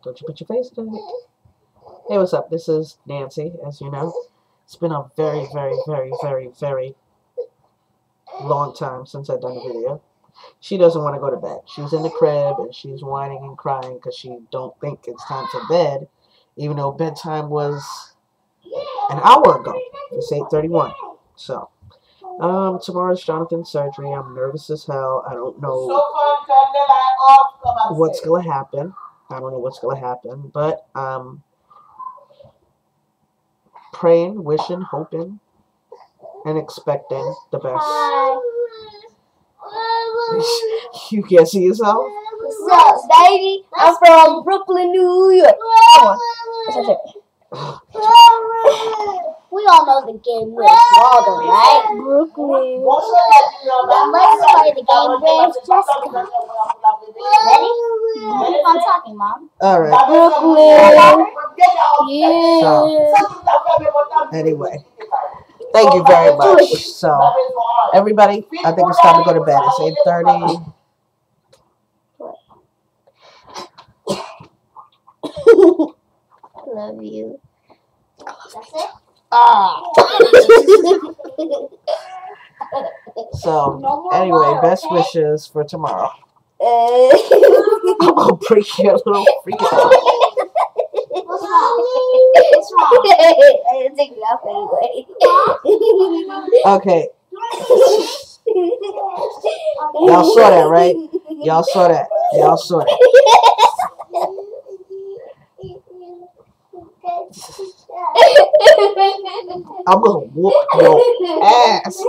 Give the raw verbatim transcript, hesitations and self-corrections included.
Don't you put your face in it. Hey, what's up? This is Nancy, as you know. It's been a very, very, very, very, very long time since I've done a video. She doesn't want to go to bed. She's in the crib and she's whining and crying because she don't think it's time for bed, even though bedtime was an hour ago. It's eight thirty-one. So, um, tomorrow's Jonathan's surgery. I'm nervous as hell. I don't know what's going to happen. I don't know what's going to happen, but um, praying, wishing, hoping, and expecting the best. You can't see yourself? What's up, baby? I'm from Brooklyn, New York. Come on. We all know the game with Waldo, right? Brooklyn. Then let's play the game with Jessica. Ready? Keep on talking, Mom. Alright. Brooklyn. Yeah. So, anyway. Thank you very much. So, everybody, I think it's time to go to bed. It's eight thirty. Love you. That's it? Ah. So, anyway, best wishes for tomorrow. I'm gonna break your little freaking. What's wrong? What's wrong? I didn't take it off anyway. Okay. Y'all saw that, right? Y'all saw that. Y'all saw that. I'm gonna whoop your ass.